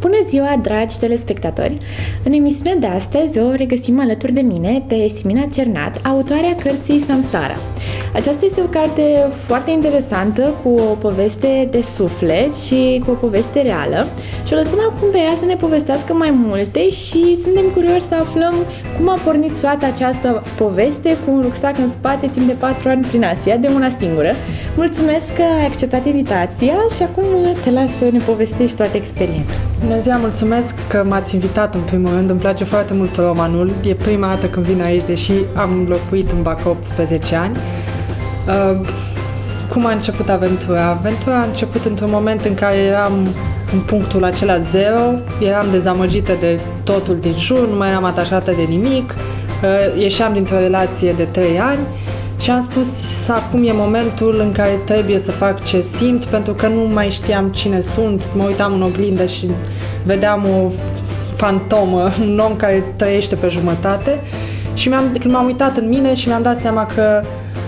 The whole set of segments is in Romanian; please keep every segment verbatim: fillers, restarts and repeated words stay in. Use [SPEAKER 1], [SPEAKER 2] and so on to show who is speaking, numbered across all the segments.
[SPEAKER 1] Bună ziua, dragi telespectatori! În emisiunea de astăzi o regăsim alături de mine pe Simina Cernat, autoarea cărții Samsara. Aceasta este o carte foarte interesantă, cu o poveste de suflet și cu o poveste reală și o lăsăm acum pe ea să ne povestească mai multe și suntem curioși să aflăm cum a pornit toată această poveste cu un rucsac în spate timp de patru ani prin Asia, de una singură. Mulțumesc că ai acceptat invitația și acum te las să ne povestești toată experiența.
[SPEAKER 2] Bună ziua, mulțumesc că m-ați invitat în primul rând, îmi place foarte mult romanul, e prima dată când vin aici, deși am locuit în Bacău optsprezece ani. Uh, cum a început aventura? Aventura a început într-un moment în care eram în punctul acela zero, eram dezamăgită de totul din jur, nu mai eram atașată de nimic, uh, ieșeam dintr-o relație de trei ani și am spus să acum e momentul în care trebuie să fac ce simt, pentru că nu mai știam cine sunt, mă uitam în oglindă și vedeam o fantomă, un om care trăiește pe jumătate și mi-am, când m-am uitat în mine și mi-am dat seama că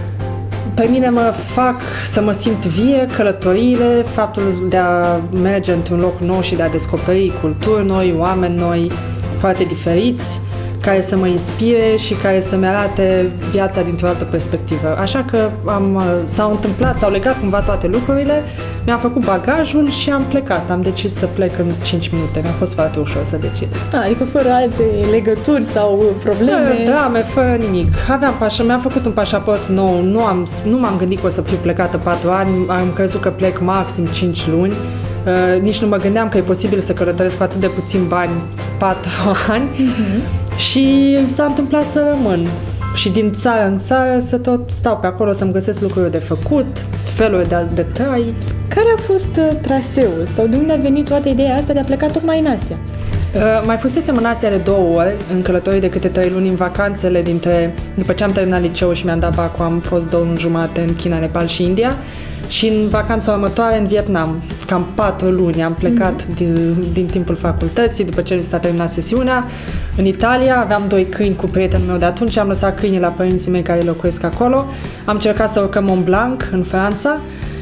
[SPEAKER 2] pe mine mă fac să mă simt vie călătoriile, faptul de a merge într-un loc nou și de a descoperi culturi noi, oameni noi, foarte diferiți, care să mă inspire și care să-mi arate viața dintr-o altă perspectivă. Așa că am, s-au întâmplat, s-au legat cumva toate lucrurile, mi-am făcut bagajul și am plecat. Am decis să plec în cinci minute. Mi-a fost foarte ușor să decid.
[SPEAKER 1] A, adică fără alte legături sau probleme?
[SPEAKER 2] Fără drame, fără nimic. Aveam pașa, mi-am făcut un pașaport nou, nu, am, nu m-am gândit că o să fiu plecată patru ani, am crezut că plec maxim cinci luni. Uh, nici nu mă gândeam că e posibil să călătoresc cu atât de puțin bani patru ani. Uh-huh. Și s-a întâmplat să rămân și din țară în țară să tot stau pe acolo să-mi găsesc lucruri de făcut, feluri de, de trai.
[SPEAKER 1] Care a fost uh, traseul sau de unde a venit toată ideea asta de a pleca tocmai în Asia?
[SPEAKER 2] Uh, mai fusesem în Asia de două ori, în călătorii de câte trei luni, în vacanțele dintre, după ce am terminat liceul și mi-am dat bacul, am fost două luni jumate în China, Nepal și India. Și în vacanța următoare în Vietnam, cam patru luni, am plecat mm-hmm. din, din timpul facultății, după ce s-a terminat sesiunea. În Italia aveam doi câini cu prietenul meu de atunci, am lăsat câinii la părinții mei care locuiesc acolo. Am încercat să urcăm Mont Blanc în Franța.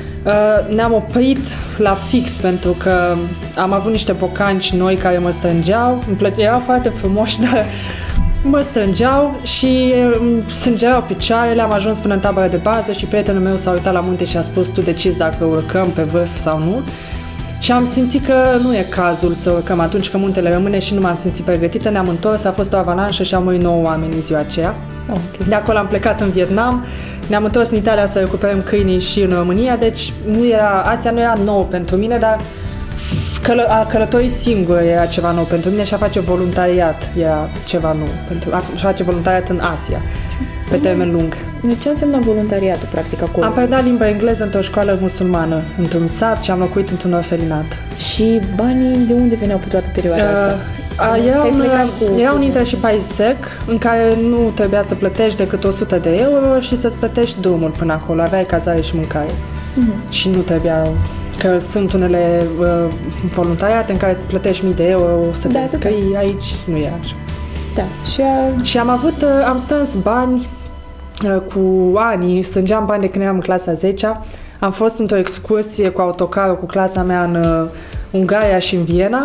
[SPEAKER 2] Ne-am oprit la fix pentru că am avut niște bocanci noi care mă strângeau. Îmi plăcea, erau foarte frumoși, dar mă strângeau și sângeau picioarele. Am ajuns până în tabăra de bază și prietenul meu s-a uitat la munte și a spus: tu decizi dacă urcăm pe vârf sau nu. Și am simțit că nu e cazul să urcăm atunci, că muntele rămâne, și nu m-am simțit pregătită. Ne-am întors, a fost o avalanșă și au murit nouă oameni în ziua aceea. Okay. De acolo am plecat în Vietnam, ne-am întors în Italia să recuperăm câinii și în România, deci nu era, Asia nu era nouă pentru mine, dar Călă, a călători singur era ceva nou pentru mine și a face voluntariat era ceva nou, pentru a face voluntariat în Asia, pe termen lung.
[SPEAKER 1] Ce înseamnă voluntariatul, practic, acolo?
[SPEAKER 2] Am predat limba engleză într-o școală musulmană, într-un sat, și am locuit într-un orfelinat.
[SPEAKER 1] Și banii de unde veneau pe toată perioada asta?
[SPEAKER 2] Uh, era, un, cu, era un internship sec în care nu trebuia să plătești decât o sută de euro și să-ți plătești drumul până acolo, aveai cazare și mâncare. Uh-huh. Și nu trebuia... că sunt unele uh, voluntariate în care plătești mii de euro să te înscrii, da, aici nu e așa.
[SPEAKER 1] Da. Și, a...
[SPEAKER 2] și am avut, uh, am strâns bani uh, cu ani, strângeam bani de când eram în clasa a zecea. Am fost într-o excursie cu autocarul cu clasa mea în uh, Ungaria și în Viena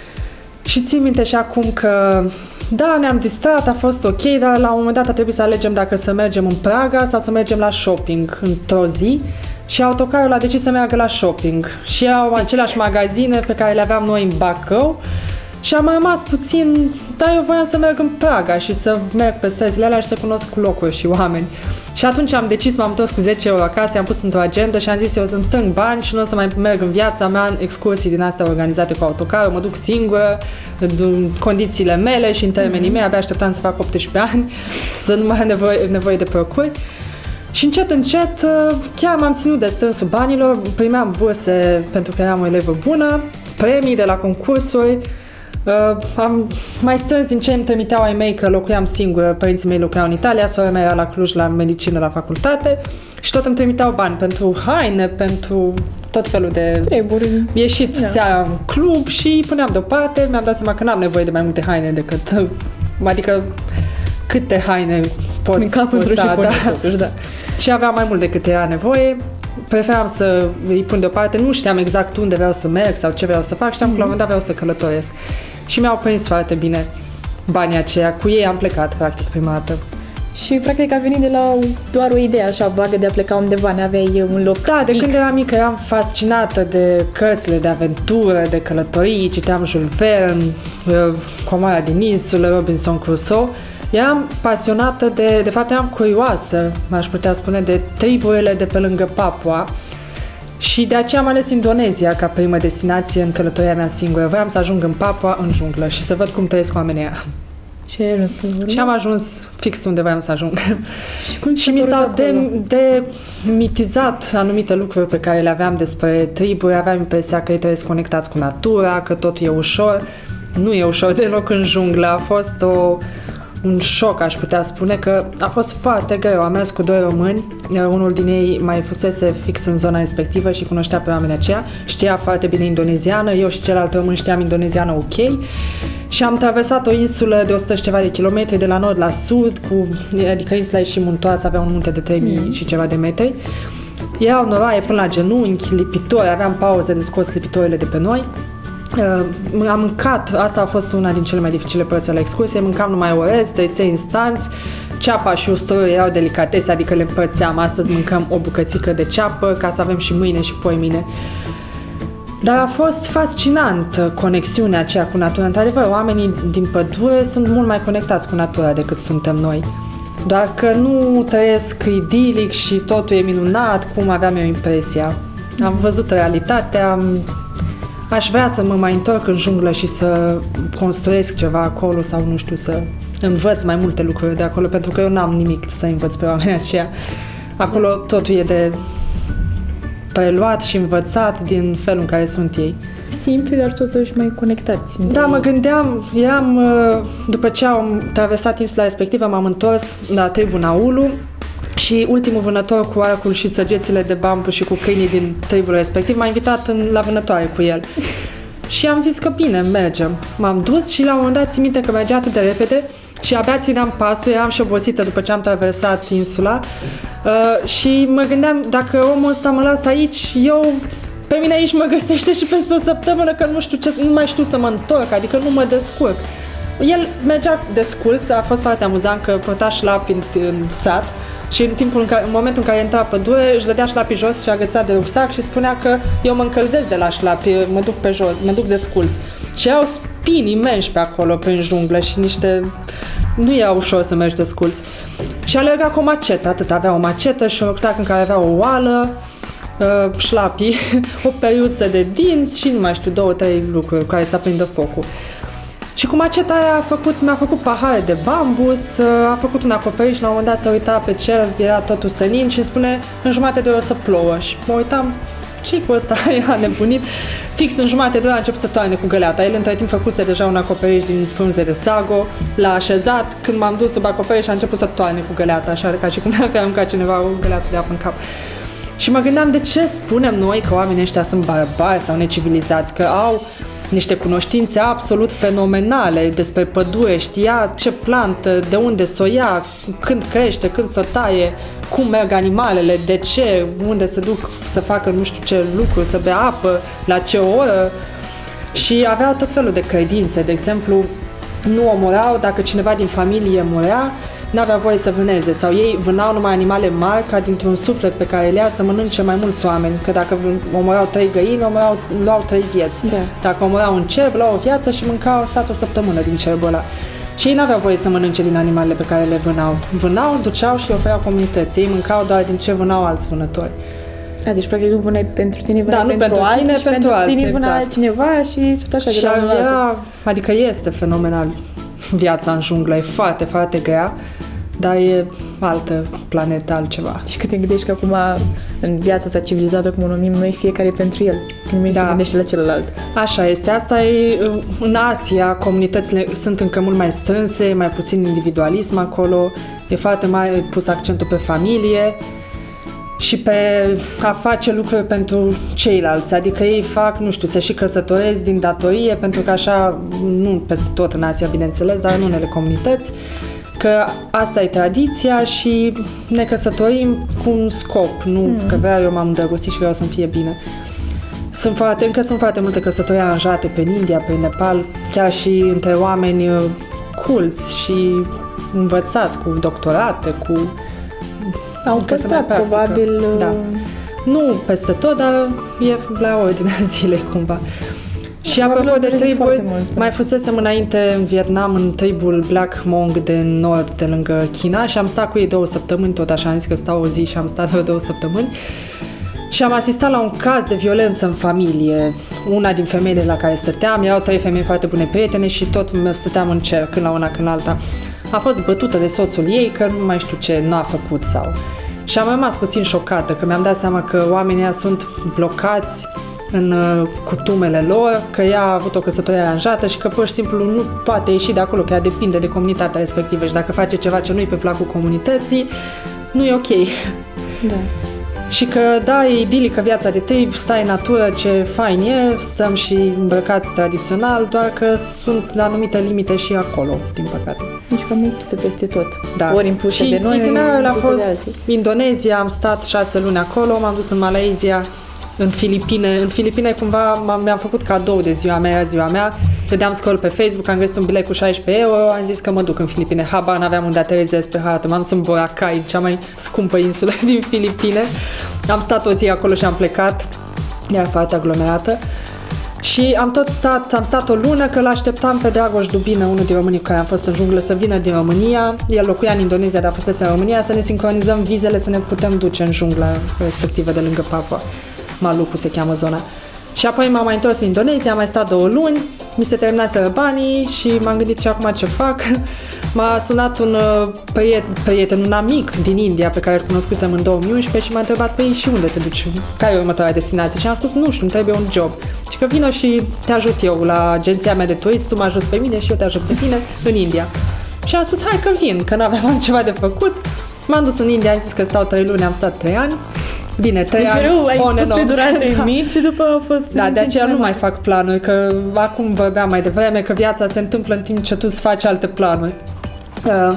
[SPEAKER 2] și țin minte și acum că da, ne-am distrat, a fost ok, dar la un moment dat a trebuit să alegem dacă să mergem în Praga sau să mergem la shopping într-o zi. Și autocarul a decis să meargă la shopping și au aceleași magazine pe care le aveam noi în Bacău și am rămas puțin, dar eu voiam să merg în Praga și să merg pe străzile alea și să cunosc locuri și oameni. Și atunci am decis, m-am întors cu zece euro acasă, am pus într-o agendă și am zis eu să-mi strâng bani și nu o să mai merg în viața mea în excursii din astea organizate cu autocarul, mă duc singură, în condițiile mele și în termenii mei, abia așteptam să fac optsprezece ani, să nu mai am nevoie, nevoie de procuri. Și încet, încet, chiar m-am ținut de strânsul banilor, primeam burse pentru că eram o elevă bună, premii de la concursuri, am mai strâns din ce îmi trimiteau ai mei, că locuiam singură, părinții mei locuiau în Italia, sora mea era la Cluj la medicină la facultate și tot îmi trimiteau bani pentru haine, pentru tot felul de
[SPEAKER 1] treburi.
[SPEAKER 2] Ieșit da. Seara în club și puneam deoparte, mi-am dat seama că n-am nevoie de mai multe haine decât, adică câte haine poți purta, da. Totuși, da. Și aveam mai mult decât era nevoie. preferam să îi pun deoparte, nu știam exact unde vreau să merg sau ce vreau să fac, știam mm-hmm. că la un moment dat vreau să călătoresc. Și mi-au prins foarte bine banii aceia, cu ei am plecat practic prima dată.
[SPEAKER 1] Și practic a venit de la doar o idee așa vagă de a pleca undeva, n-aveai un loc
[SPEAKER 2] Da, de
[SPEAKER 1] fix.
[SPEAKER 2] când eram mică eram fascinată de cărțile de aventură, de călătorii, citeam Jules Verne, Comoara din insulă, Robinson Crusoe. Eram pasionată de, de fapt eram curioasă, aș putea spune, de triburile de pe lângă Papua și de aceea am ales Indonezia ca primă destinație în călătoria mea singură. Vreau să ajung în Papua, în junglă și să văd cum trăiesc oamenii aia.
[SPEAKER 1] Și ai ajuns pe urmă?
[SPEAKER 2] Și am ajuns fix unde voiam să ajung.
[SPEAKER 1] Și, cum
[SPEAKER 2] și mi s-au demitizat anumite lucruri pe care le aveam despre triburi. Aveam impresia că ei trăiesc conectați cu natura, că totul e ușor. Nu e ușor deloc în junglă. A fost o, un șoc, aș putea spune, că a fost foarte greu. Am mers cu doi români, unul din ei mai fusese fix în zona respectivă și cunoștea pe oamenii aceia. Știa foarte bine indoneziană, eu și celălalt român știam indoneziană ok. Și am traversat o insulă de o sută și ceva de kilometri de la nord la sud, cu, adică insula e și muntoasă, avea un munte de trei mii mm. și ceva de metri. Erau noroaie până la genunchi, lipitori, aveam pauze de scos lipitorile de pe noi. Uh, am mâncat, asta a fost una din cele mai dificile părți ale excursiei, mâncam numai orez, trei instanți, ceapa și usturoiul erau delicatese, adică le împărțeam. Astăzi mâncăm o bucățică de ceapă ca să avem și mâine și poimine. Dar a fost fascinant conexiunea aceea cu natura. Într-adevăr, oamenii din pădure sunt mult mai conectați cu natura decât suntem noi. Doar că nu trăiesc idilic și totul e minunat, cum aveam eu impresia. Am văzut realitatea, aș vrea să mă mai întorc în junglă și să construiesc ceva acolo sau, nu știu, să învăț mai multe lucruri de acolo, pentru că eu n-am nimic să învăț pe oamenii aceia. Acolo totul e de preluat și învățat din felul în care sunt ei.
[SPEAKER 1] Simpli, dar totuși mai conectați.
[SPEAKER 2] Da, mă gândeam, eram, după ce am traversat insula respectivă, m-am întors la tribul Naulu și ultimul vânător cu arcul și săgețile de bambu și cu câinii din tribul respectiv m-a invitat în, la vânătoare cu el. Și am zis că bine, mergem. M-am dus și la un moment dat țin minte că mergea atât de repede și abia țineam pasul, eram și obosită după ce am traversat insula uh, și mă gândeam, dacă omul ăsta mă lasă aici, eu, pe mine aici mă găsește și peste o săptămână că nu știu ce, nu mai știu să mă întorc, adică nu mă descurc. El mergea desculț, a fost foarte amuzant că purta șlapi în, în sat și în, timpul în, care, în momentul în care intra pe pădure își dădea șlapii jos și agăța de rucsac și spunea că eu mă încălzesc de la șlapi, mă duc pe jos, mă duc desculț. Și erau spini imensi pe acolo, prin junglă și niște... Nu era ușor să mergi desculț. Și alerga cu o macetă, atât. Avea o macetă și un rucsac în care avea o oală, uh, șlapii, o periuță de dinți și nu mai știu, două, trei lucruri cu care să aprindă focul. Și cu maceta aia a făcut, mi-a făcut pahare de bambus, a făcut un acoperiș și la un moment dat se uita pe cer, era totul senin și îmi spune în jumătate de oră să plouă. Și mă uitam, ce-i cu ăsta? Era nebunit. Fix în jumătate de oră a început să toarne cu găleata. El între timp făcuse deja un acoperiș din frunze de sago, l-a așezat, când m-am dus sub acoperiș a început să toarne cu găleata, așa ca și cum avea aruncat cineva o găleată de apă în cap. Și mă gândeam, de ce spunem noi că oamenii ăștia sunt barbari sau necivilizați, că au niște cunoștințe absolut fenomenale despre pădure, știa ce plantă, de unde s-o ia, când crește, când s-o taie, cum merg animalele, de ce, unde se duc să facă nu știu ce lucruri, să bea apă, la ce oră. Și aveau tot felul de credințe. De exemplu, nu omorau, dacă cineva din familie murea, n-avea voie să vâneze, sau ei vânau numai animale mari ca dintr-un suflet pe care le ia să mănânce mai mulți oameni, că dacă omorau trei găini, omorau, luau trei vieți. Da. Dacă omorau un cerb, luau o viață și mâncau sat o săptămână din cerbul ăla. Și ei n-aveau voie să mănânce din animalele pe care le vânau. Vânau, duceau și ofereau comunității. Ei mâncau doar din ce vânau alți vânători.
[SPEAKER 1] A, deci practic nu vânai pentru tine, vânai
[SPEAKER 2] da,
[SPEAKER 1] pentru,
[SPEAKER 2] pentru
[SPEAKER 1] alții
[SPEAKER 2] tine,
[SPEAKER 1] și
[SPEAKER 2] pentru,
[SPEAKER 1] pentru
[SPEAKER 2] alții,
[SPEAKER 1] tine vâna
[SPEAKER 2] exact.
[SPEAKER 1] altcineva și tot așa
[SPEAKER 2] și
[SPEAKER 1] de la unul
[SPEAKER 2] era, adică este fenomenal viața în junglă, e foarte, foarte grea, dar e altă planetă, altceva.
[SPEAKER 1] Și când te gândești că acum în viața ta civilizată, cum o numim noi, fiecare pentru el, când nimeni da. se gândește la celălalt.
[SPEAKER 2] Așa este, asta e, în Asia comunitățile sunt încă mult mai strânse, mai puțin individualism acolo, e foarte mare pus accentul pe familie și pe a face lucruri pentru ceilalți, adică ei fac, nu știu, să și căsătoresc din datorie, pentru că așa, nu peste tot în Asia, bineînțeles, dar în unele comunități, că asta e tradiția și ne căsătorim cu un scop, nu mm. că vreau eu m-am îndrăgostit și vreau să-mi fie bine. Sunt foarte, încă sunt foarte multe căsătorii aranjate pe India, pe Nepal, chiar și între oameni culți și învățați, cu doctorate, cu...
[SPEAKER 1] Au păstrat, probabil...
[SPEAKER 2] Da. Nu peste tot, dar e la ordinea zilei, cumva. Și apropo de triburi, mai fusesem înainte în Vietnam, în tribul Black Hmong de nord, de lângă China, și am stat cu ei două săptămâni, tot așa am zis că stau o zi și am stat două, două săptămâni. Și am asistat la un caz de violență în familie. Una din femeile la care stăteam, erau trei femei foarte bune prietene și tot stăteam în cer, când la una, când la alta. A fost bătută de soțul ei, că nu mai știu ce n-a făcut sau... Și am rămas puțin șocată, că mi-am dat seama că oamenii ăia sunt blocați în uh, cutumele lor, că ea a avut o căsătorie aranjată și că pur și simplu nu poate ieși de acolo, că ea depinde de comunitatea respectivă și dacă face ceva ce nu-i pe placul comunității, nu e ok.
[SPEAKER 1] Da.
[SPEAKER 2] Și că, da, e idilică viața de trib, stai în natură, ce fain e, stăm și îmbrăcați tradițional, doar că sunt la anumite limite și acolo, din păcate.
[SPEAKER 1] Deci că nu există peste tot.
[SPEAKER 2] Da.
[SPEAKER 1] Ori impuse
[SPEAKER 2] și
[SPEAKER 1] de noi,
[SPEAKER 2] itinerarul a fost
[SPEAKER 1] de
[SPEAKER 2] Indonezia, am stat șase luni acolo, m-am dus în Malaysia, în Filipine. În Filipine cumva mi-am făcut cadou de ziua mea, era ziua mea. Vedeam scroll pe Facebook, am găsit un bilet cu șaisprezece euro, am zis că mă duc în Filipine. Habar n-aveam unde aterizez pe hartă. M-am dus în Boracay, cea mai scumpă insulă din Filipine. Am stat o zi acolo și am plecat. Era foarte aglomerată. Și am tot stat, am stat o lună, că l-așteptam pe Dragoș Dubină, unul din românii cu care am fost în junglă, să vină din România. El locuia în Indonezia, dar fusese în România, să ne sincronizăm vizele, să ne putem duce în jungla respectivă de lângă Papua. Maluku se cheamă zona. Și apoi m-am mai întors în Indonezia, am mai stat două luni, mi se terminaseră banii și m-am gândit și acum ce fac. M-a sunat un prieten, prieten, un amic din India pe care îl cunoscusem în două mii unsprezece și m-a întrebat, păi și unde te duci? Care e următoarea destinație? Și am spus, nu știu, îmi trebuie un job. Și că vină și te ajut eu la agenția mea de turist, tu mă ajut pe mine și eu te ajut pe tine în India. Și am spus, hai că vin, că n-aveam ceva de făcut. M-am dus în India, am zis că stau trei luni, am stat trei ani. Bine, trei ani,
[SPEAKER 1] on and on. Pe durate da. mici și după a fost...
[SPEAKER 2] Da, de aceea nu mai fac planuri, că acum vorbeam mai devreme că viața se întâmplă în timp ce tu îți faci alte planuri. Uh,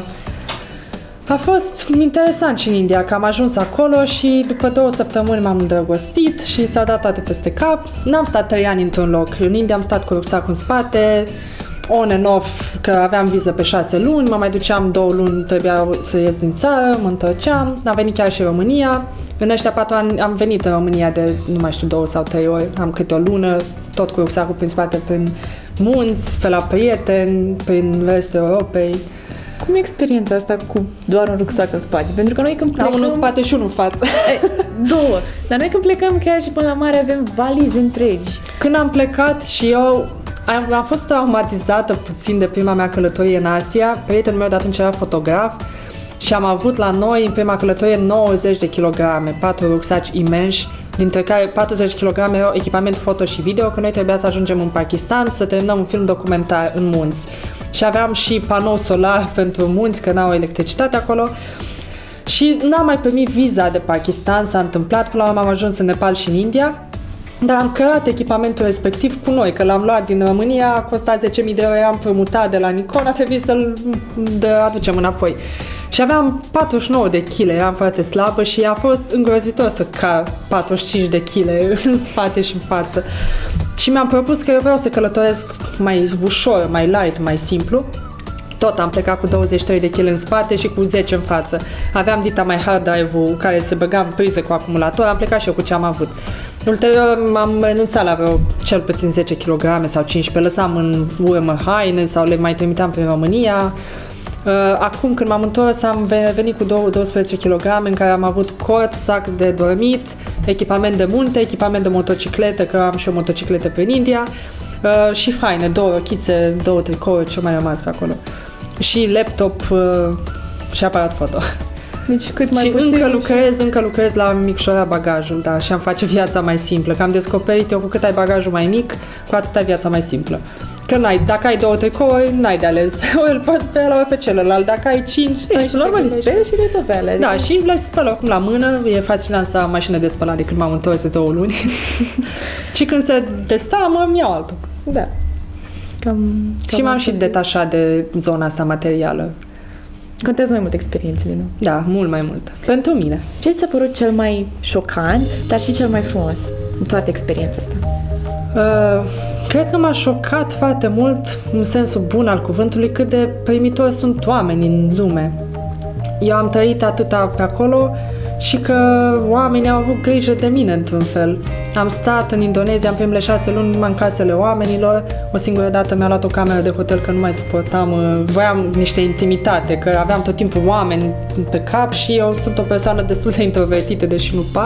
[SPEAKER 2] a fost interesant și în India, că am ajuns acolo și după două săptămâni m-am îndrăgostit și s-a dat toate peste cap. N-am stat trei ani într-un loc. În India am stat cu rucsacul în spate, on and off, că aveam viză pe șase luni, mă mai duceam două luni, trebuia să ies din țară, mă întorceam, am venit chiar și în România. În ăștia patru ani am venit în România de, nu mai știu, două sau trei ori, am câte o lună, tot cu rucsacul prin spate, prin munți, pe la prieteni, prin restul Europei.
[SPEAKER 1] Cum e experiența asta cu doar un rucsac în spate? Pentru că noi când plecăm...
[SPEAKER 2] Am unul în spate și unul în față.
[SPEAKER 1] Două. Dar noi când plecăm chiar și până la mare avem valize întregi.
[SPEAKER 2] Când am plecat și eu am, am fost traumatizată puțin de prima mea călătorie în Asia. Prietenul meu de atunci era fotograf și am avut la noi în prima călătorie nouăzeci de kilograme, patru rucsaci imensi, dintre care patruzeci de kilograme erau echipament foto și video, că noi trebuia să ajungem în Pakistan să terminăm un film documentar în munți. Și aveam și panou solar pentru munți, că n-au electricitate acolo. Și n-am mai primit viza de Pakistan, s-a întâmplat, până la urmă am ajuns în Nepal și în India. Dar am creat echipamentul respectiv cu noi, că l-am luat din România, a costat zece mii de euro, am împrumutat de la Nikon, a trebuit să-l aducem înapoi. Și aveam patruzeci și nouă de kilograme, eram foarte slabă și a fost îngrozitor să car patruzeci și cinci de kilograme în spate și în față. Și mi-am propus că eu vreau să călătoresc mai ușor, mai light, mai simplu. Tot am plecat cu douăzeci și trei de kilograme în spate și cu zece în față. Aveam dita mai hard drive-ul care se băga în priză cu acumulator, am plecat și eu cu ce am avut. Ulterior m-am renunțat la vreo cel puțin zece kilograme sau cincisprezece, lăsam în urmă haine sau le mai trimiteam prin România. Acum când m-am întors am venit cu douăsprezece kilograme în care am avut cort, sac de dormit, echipament de munte, echipament de motocicletă, că am și o motocicletă prin India și haine, două rochițe, două tricouri, ce mai rămas pe acolo. Și laptop și aparat foto.
[SPEAKER 1] Deci cât mai
[SPEAKER 2] și
[SPEAKER 1] puțin
[SPEAKER 2] încă lucrez, încă lucrez la micșora bagajul, da, și am face viața mai simplă. Că am descoperit eu cu cât ai bagajul mai mic, cu atât ai viața mai simplă. Că n-ai, dacă ai două tricouri, n-ai de ales. Ori îl poți pe ăla, ori pe celălalt. Dacă ai cinci, stai și
[SPEAKER 1] normal, le speli și le tot pe alea.
[SPEAKER 2] Da, și le spăl acum la mână. E fascinant să am mașină de spălat de când m-am întors de două luni. Și când se testa, mă iau altul.
[SPEAKER 1] Da. Cam, cam
[SPEAKER 2] și m-am și detașat de zona asta materială.
[SPEAKER 1] Contează mai mult experiențele, nu?
[SPEAKER 2] Da, mult mai mult. Pentru mine.
[SPEAKER 1] Ce ți-a părut cel mai șocant, dar și cel mai frumos în toată experiența asta?
[SPEAKER 2] Uh, cred că m-a șocat foarte mult, în sensul bun al cuvântului, cât de primitori sunt oamenii în lume. Eu am trăit atâta pe acolo și că oamenii au avut grijă de mine, într-un fel. Am stat în Indonezia în primele șase luni numai în casele oamenilor. O singură dată mi-a luat o cameră de hotel că nu mai suportam, voiam niște intimitate, că aveam tot timpul oameni pe cap și eu sunt o persoană destul de introvertită, deși nu par.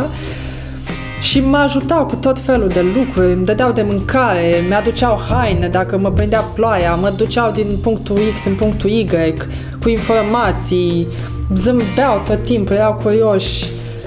[SPEAKER 2] Și mă ajutau cu tot felul de lucruri, îmi dădeau de mâncare, mi-aduceau haine dacă mă prindea ploaia, mă duceau din punctul X în punctul Y cu informații, zâmbeau tot timpul, erau curioși.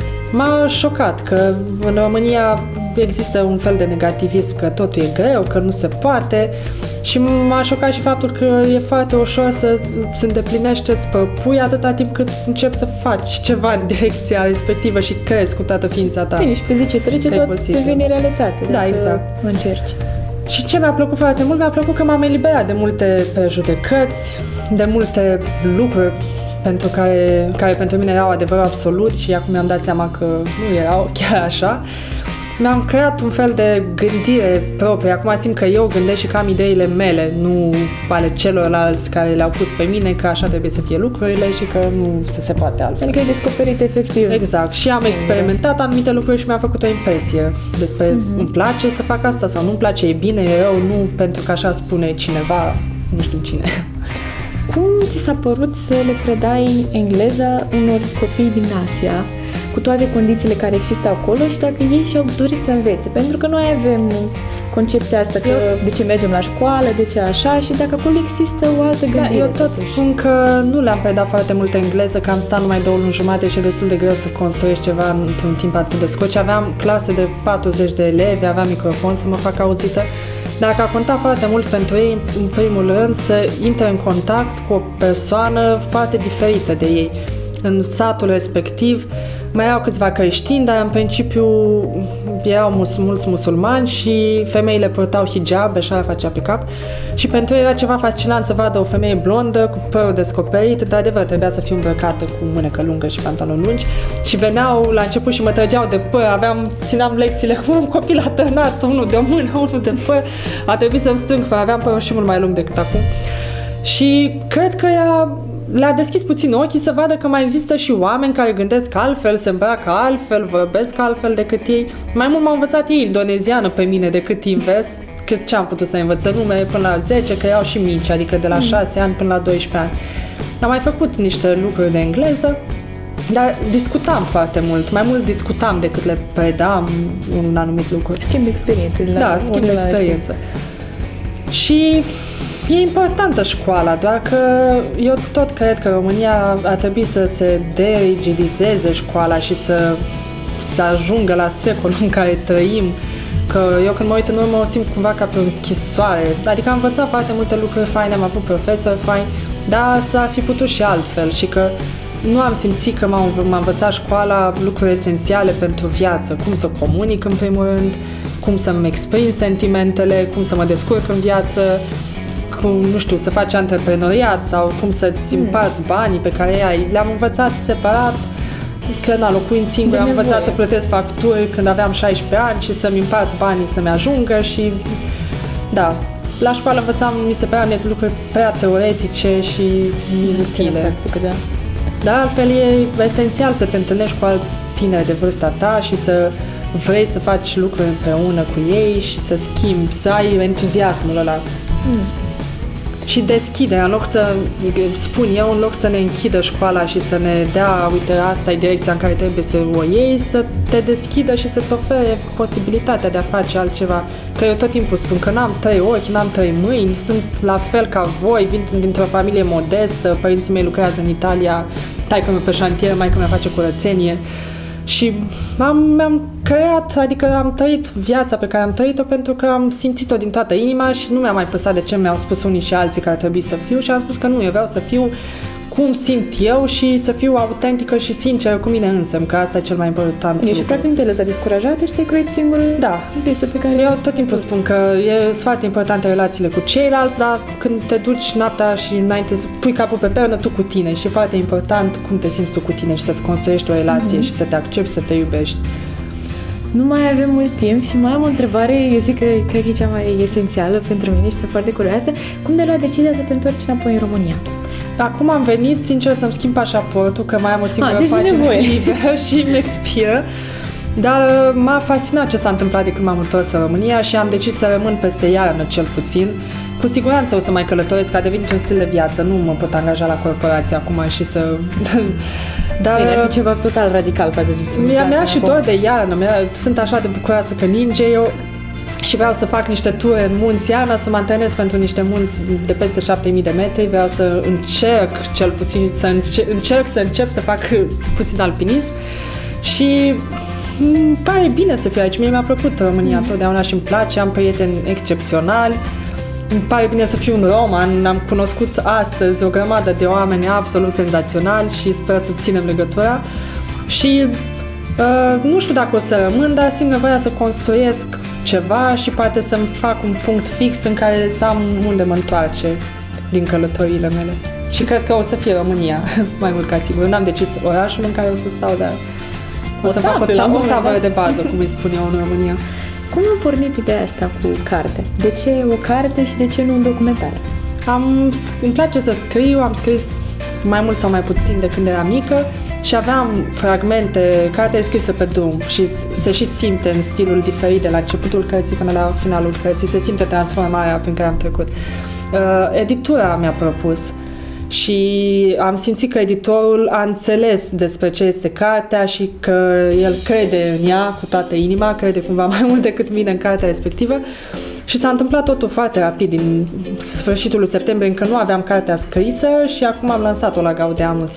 [SPEAKER 2] M-a șocat că în România există un fel de negativism, că totul e greu, că nu se poate, și m-a șocat și faptul că e foarte ușor să îți îndeplinești-ți propui atâta timp cât începi să faci ceva în direcția respectivă și crezi cu toată ființa ta.
[SPEAKER 1] Bine, și pe zi ce trece tot devine realitate.
[SPEAKER 2] Da, exact.
[SPEAKER 1] Încerci.
[SPEAKER 2] Și ce mi-a plăcut foarte mult, mi-a plăcut că m-am eliberat de multe prejudecăți, de multe lucruri pentru care, care pentru mine erau adevăr absolut și acum mi-am dat seama că nu erau chiar așa. Mi-am creat un fel de gândire proprie. Acum simt că eu gândesc și că am ideile mele, nu ale celorlalți care le-au pus pe mine, că așa trebuie să fie lucrurile și că nu se poate altfel.
[SPEAKER 1] Adică ai descoperit efectiv.
[SPEAKER 2] Exact. Și am experimentat anumite lucruri și mi-a făcut o impresie despre mm-hmm. îmi place să fac asta sau nu-mi place, e bine, e rău, nu pentru că așa spune cineva, nu știu cine.
[SPEAKER 1] Cum ți s-a părut să le predai engleza unor copii din Asia, cu toate condițiile care există acolo și dacă ei și-au dorit să învețe? Pentru că noi avem concepția asta că eu, de ce mergem la școală, de ce așa, și dacă acolo există o altă gândire.
[SPEAKER 2] Da, eu tot totuși spun că nu le-am predat foarte multă engleză, că am stat numai două luni jumate și e destul de greu să construiești ceva într-un timp atât de scurt. Aveam clase de patruzeci de elevi, aveam microfon să mă fac auzită. Dacă a contat foarte mult pentru ei, în primul rând, să intre în contact cu o persoană foarte diferită de ei. În satul respectiv mai erau câțiva creștini, dar în principiu erau mus- mulți musulmani și femeile purtau hijab, așa facea pe cap. Și pentru ei era ceva fascinant să vadă o femeie blondă cu părul descoperit. De adevăr, trebuia să fiu îmbrăcată cu mânecă lungă și pantaloni lungi. Și veneau la început și mă trăgeau de păr. Aveam, țineam lecțiile cu un copil atârnat, unul de mână, unul de păr. A trebuit să-mi strâng, că aveam părul și mult mai lung decât acum. Și cred că ea le-a deschis puțin ochii să vadă că mai există și oameni care gândesc altfel, se îmbracă altfel, vorbesc altfel decât ei. Mai mult m-au învățat ei indoneziană pe mine decât invers, că ce am putut să învăț numele până la zece, că erau și mici, adică de la șase ani până la doisprezece ani. Am mai făcut niște lucruri de engleză, dar discutam foarte mult, mai mult discutam decât le predam un anumit lucru.
[SPEAKER 1] Schimb de experiențe.
[SPEAKER 2] Da, schimb de experiență. Și e importantă școala, doar că eu tot cred că România ar trebui să se derigidizeze școala și să, să ajungă la secolul în care trăim. Că eu când mă uit în urmă o simt cumva ca pe o închisoare. Adică am învățat foarte multe lucruri faine, am avut profesori faini, dar s-ar fi putut și altfel și că nu am simțit că m-a, m-a învățat școala lucruri esențiale pentru viață. Cum să comunic în primul rând, cum să-mi exprim sentimentele, cum să mă descurc în viață, cum, nu știu, să faci antreprenoriat sau cum să-ți împarți banii pe care ai. Le-am învățat separat, că na, locuind singur, am învățat să plătesc facturi când aveam șaisprezece ani și să-mi împart banii să-mi ajungă și, da, la școală învățam, mi se părea mie lucruri prea teoretice și inutile.
[SPEAKER 1] Da.
[SPEAKER 2] Dar altfel e esențial să te întâlnești cu alți tineri de vârsta ta și să vrei să faci lucruri împreună cu ei și să schimbi, să ai entuziasmul ăla. Mm. Și deschide, în loc să, spun eu, în loc să ne închidă școala și să ne dea, uite, asta e direcția în care trebuie să o iei, să te deschidă și să-ți ofere posibilitatea de a face altceva. Că eu tot timpul spun că n-am trei ochi, n-am trei mâini, sunt la fel ca voi, vin dintr-o familie modestă, părinții mei lucrează în Italia, taică-mi pe șantier, maică-mi face curățenie. Și am, mi-am creat, adică am trăit viața pe care am trăit-o pentru că am simțit-o din toată inima și nu mi-a mai păsat de ce mi-au spus unii și alții că ar trebui să fiu și am spus că nu, eu vreau să fiu cum simt eu și să fiu autentică și sinceră cu mine însă, că asta e cel mai important.
[SPEAKER 1] E și practic te lăsa descurajată și să-i creezi singur
[SPEAKER 2] da.
[SPEAKER 1] visul pe care...
[SPEAKER 2] Eu tot timpul spun că e sunt foarte importante relațiile cu ceilalți, dar când te duci noaptea și înainte să pui capul pe pernă, tu cu tine și e foarte important cum te simți tu cu tine și să-ți construiești o relație mm-hmm. și să te accepti, să te iubești.
[SPEAKER 1] Nu mai avem mult timp și mai am o întrebare, eu zic că cred că e cea mai esențială pentru mine și sunt foarte curioasă. Cum de luat decizia să te întorci înapoi în România?
[SPEAKER 2] Acum am venit, sincer, să-mi schimb pașaportul, că mai am o singură
[SPEAKER 1] ah, deci
[SPEAKER 2] pagină liberă și îmi expiră. Dar m-a fascinat ce s-a întâmplat de când m-am întors în România și am decis să rămân peste iarnă, cel puțin. Cu siguranță o să mai călătoresc, că a devenit un stil de viață. Nu mă pot angaja la corporație acum și să...
[SPEAKER 1] Dar bine, ar fi ceva total radical față de
[SPEAKER 2] mi-a, mi-a și dor de iarnă. Mi-a, sunt așa de bucuroasă că ninge eu și vreau să fac niște ture în munți iarna, să mă antrenez pentru niște munți de peste șapte mii de metri. Vreau să încerc, cel puțin, să încerc, încerc să încep să fac puțin alpinism și îmi pare bine să fiu aici. Mie mi-a plăcut România mm. totdeauna și îmi place, am prieteni excepționali. Îmi pare bine să fiu un roman, am cunoscut astăzi o grămadă de oameni absolut senzaționali și sper să ținem legătura și uh, nu știu dacă o să rămân, dar simt nevoia să construiesc ceva și poate să-mi fac un punct fix în care să am unde mă întoarce din călătoriile mele. Și cred că o să fie România, mai mult ca sigur. N-am decis orașul în care o să stau, dar o, o să fac o, ta- o tabără de bază, cum îi spun eu, în România.
[SPEAKER 1] Cum a pornit ideea asta cu carte? De ce o carte și de ce nu un documentar?
[SPEAKER 2] Am, îmi place să scriu, am scris mai mult sau mai puțin de când eram mică și aveam fragmente, cartea e scrisă pe drum și se și simte în stilul diferit de la începutul cărții până la finalul cărții, se simte transformarea prin care am trecut. Uh, editura mi-a propus și am simțit că editorul a înțeles despre ce este cartea și că el crede în ea cu toată inima, crede cumva mai mult decât mine în cartea respectivă și s-a întâmplat totul foarte rapid din sfârșitul lui septembrie, încă nu aveam cartea scrisă și acum am lansat-o la Gaudeamus.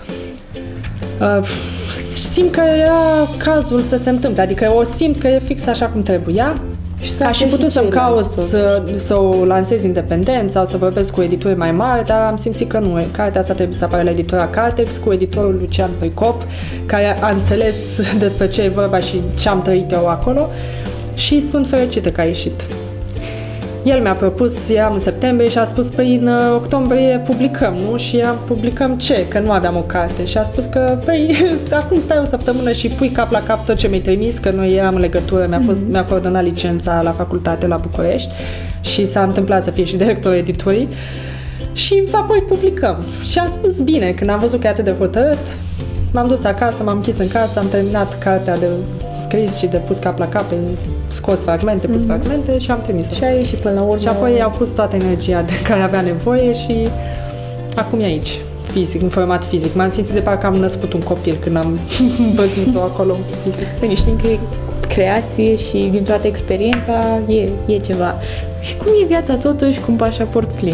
[SPEAKER 2] Uh, simt că era cazul să se întâmple, adică o simt că e fix așa cum trebuia. Și aș fi putut să-mi caut să, să o lansez independent sau să vorbesc cu edituri mai mari, dar am simțit că nu. Cartea asta trebuie să apară la editura Cartex cu editorul Lucian Pricop, care a înțeles despre ce e vorba și ce am trăit eu acolo și sunt fericită că a ieșit. El mi-a propus, eram în septembrie și a spus, păi în octombrie publicăm, nu? Și am publicăm ce? Că nu aveam o carte. Și a spus că, păi, acum stai o săptămână și pui cap la cap tot ce mi-ai trimis, că noi eram în legătură, mi-a, fost, mm-hmm. mi-a coordonat licența la facultate la București și s-a întâmplat să fie și director editurii. Și apoi publicăm. Și am spus, bine, când am văzut că e atât de hotărât, m-am dus acasă, m-am închis în casă, am terminat cartea de scris și de pus cap la cap, scos fragmente, pus mm-hmm. fragmente și am trimis-o.
[SPEAKER 1] Și a ieșit până la urmă.
[SPEAKER 2] Și apoi i-au pus toată energia de care avea nevoie și acum e aici, fizic, în format fizic. M-am simțit de parcă am născut un copil când am văzut-o acolo fizic.
[SPEAKER 1] Bine, știm că e creație și din toată experiența e, e ceva. Și cum e viața totuși cu un pașaport plin?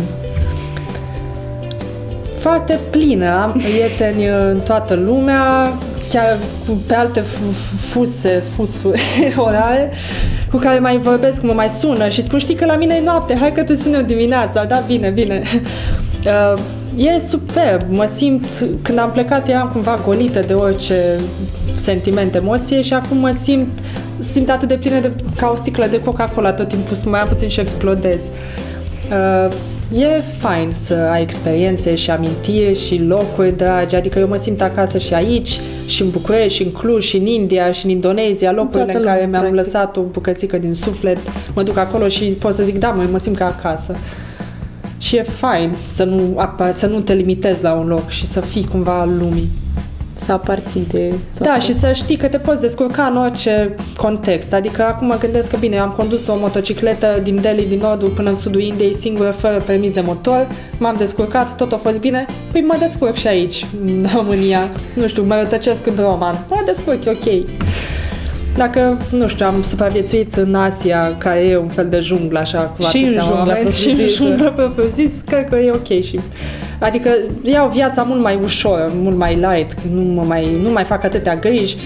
[SPEAKER 2] Foarte plină, am prieteni în toată lumea, chiar cu, pe alte fuse, fusuri orare, cu care mai vorbesc, mă mai sună și spun, știi că la mine e noapte, hai că te sun eu dimineața, da, bine, bine. Uh, e superb, mă simt, când am plecat eram cumva golită de orice sentiment, emoție și acum mă simt, simt atât de plină de, ca o sticlă de Coca-Cola tot timpul, să mai am puțin și explodez. Uh, E fain să ai experiențe și amintiri și locuri dragi, adică eu mă simt acasă și aici, și în București, și în Cluj, și în India, și în Indonezia, locurile în care mi-am practic. lăsat o bucățică din suflet, mă duc acolo și pot să zic, da, mă, mă simt ca acasă. Și e fain să nu, să nu te limitezi la un loc și să fii cumva al lumii.
[SPEAKER 1] Să aparții de...
[SPEAKER 2] Da, și să știi că te poți descurca în orice context. Adică acum mă gândesc că bine, eu am condus o motocicletă din Delhi, din nordul până în sudul Indiei, singură, fără permis de motor. M-am descurcat, tot a fost bine. Păi mă descurc și aici, în România. Nu știu, mă rătăcesc în roman. Mă descurc, e ok. Dacă, nu știu, am supraviețuit în Asia, care e un fel de junglă, așa, cu
[SPEAKER 1] și în jungla
[SPEAKER 2] și în junglă propriu-zis, cred că e ok și... Adică iau viața mult mai ușor, mult mai light, nu, mă mai, nu mai fac atâtea griji.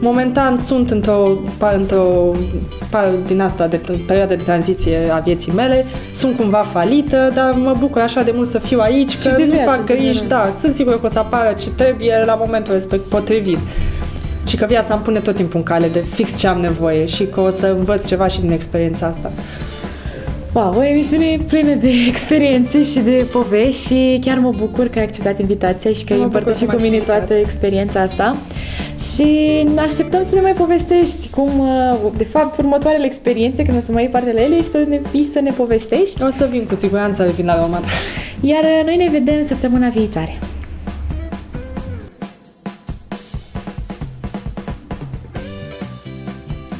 [SPEAKER 2] Momentan sunt într-o, într-o din asta, de perioadă de tranziție a vieții mele, sunt cumva falită, dar mă bucur așa de mult să fiu aici, că nu fac griji, da, sunt sigură că o să apară ce trebuie la momentul respect potrivit. Și că viața îmi pune tot timpul în cale de fix ce am nevoie și că o să învăț ceva și din experiența asta.
[SPEAKER 1] Wow, o emisiune plină de experiențe și de povești și chiar mă bucur că ai acceptat invitația și că ai împărtășit cu mine toată experiența asta. Și ne așteptăm să ne mai povestești cum, de fapt, următoarele experiențe, când o să mai iei parte la ele și să ne, să ne povestești.
[SPEAKER 2] O să vin, cu siguranță vin la Roman.
[SPEAKER 1] Iar noi ne vedem săptămâna viitoare.